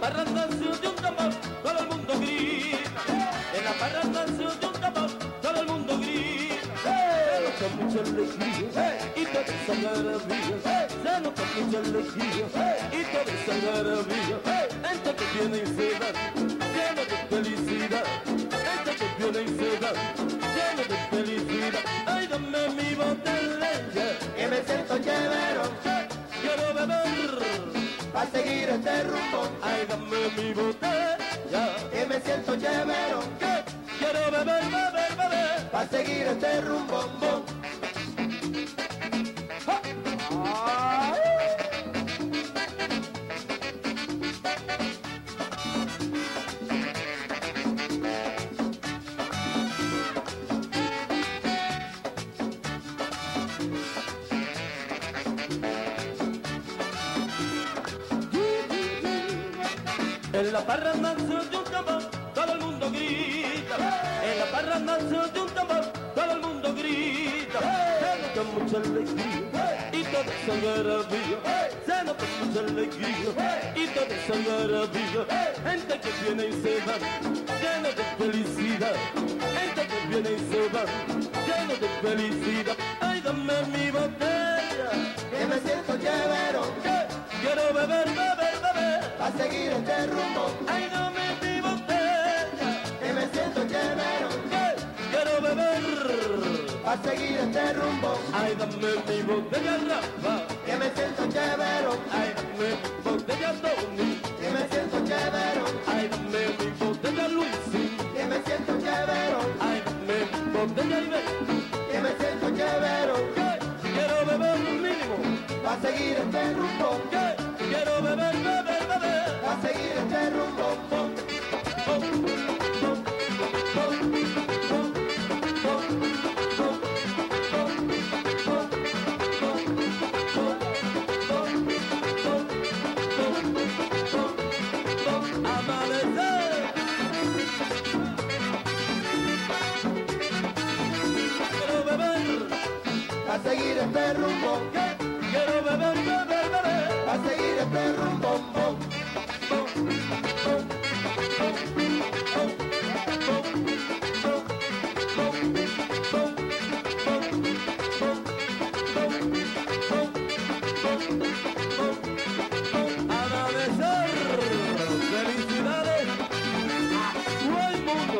parranda se oye un tambor, todo el mundo grita. En la parranda se oye un tambor, todo el mundo grita. Se nota mucha alegría y toda esa algarabía. Se nota mucha alegría y toda esa algarabía. Gente que viene y se va, lleno de felicidad. Gente que viene y se va, lleno de felicidad. Ay, dame mi botella, Que me siento chévere, quiero beber. pa' seguir este rumbo. Ay, dame mi botella, Que me siento chévere, que quiero beber, beber, beber. pa' seguir este rumbo. Bom. En la parranda se oye un tambor, todo el mundo grita. En la parranda se oye un tambor, todo el mundo grita. Se nota mucha alegría y toda esa algarabía. Se nota mucha alegría y toda esa algarabía. Gente que viene y se va, llena de felicidad. Gente que viene y se va, llena de felicidad. Ay, dame mi botella, Que me siento chévere, que quiero beber, beber, beber. pa' seguir este rumbo. Ay, dame mi botella, Que me siento chévere, que quiero beber. pa' seguir este rumbo. Ay, dame mi botella, Rafa. Que me siento chévere, Ay, dame mi botella, Tony. que me siento chévere, Ay, dame mi botella, Luisín. que me siento chévere, Ay, dame mi botella, Ivette. que me siento chévere, Que quiero beber un mínimo. pa' seguir este rumbo. Que quiero beber, beber, beber. Pa' seguir este rumbo. Bom, bom, bom, bom, bom, bom, amanecer. Quiero beber, Pa' seguir este rumbo. quiero beber, beber, beber. Pa' seguir este rumbo. Bom. Amanecer, felicidades a todo el mundo.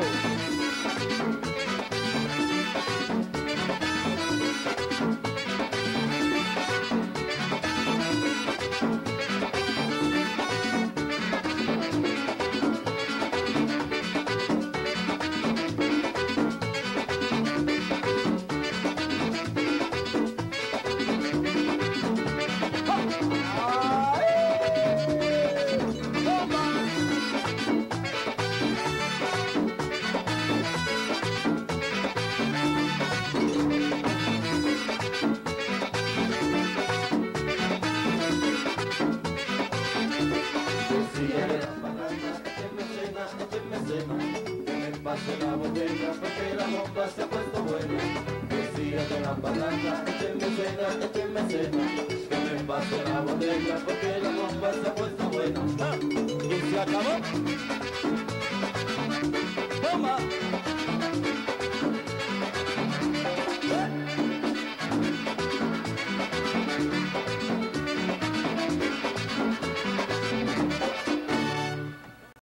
Que me pase la botella porque la bomba se ha puesto buena. Decía de la palanca, écheme cena. Que me pase la botella porque la bomba se ha puesto buena. Y se acabó. Toma.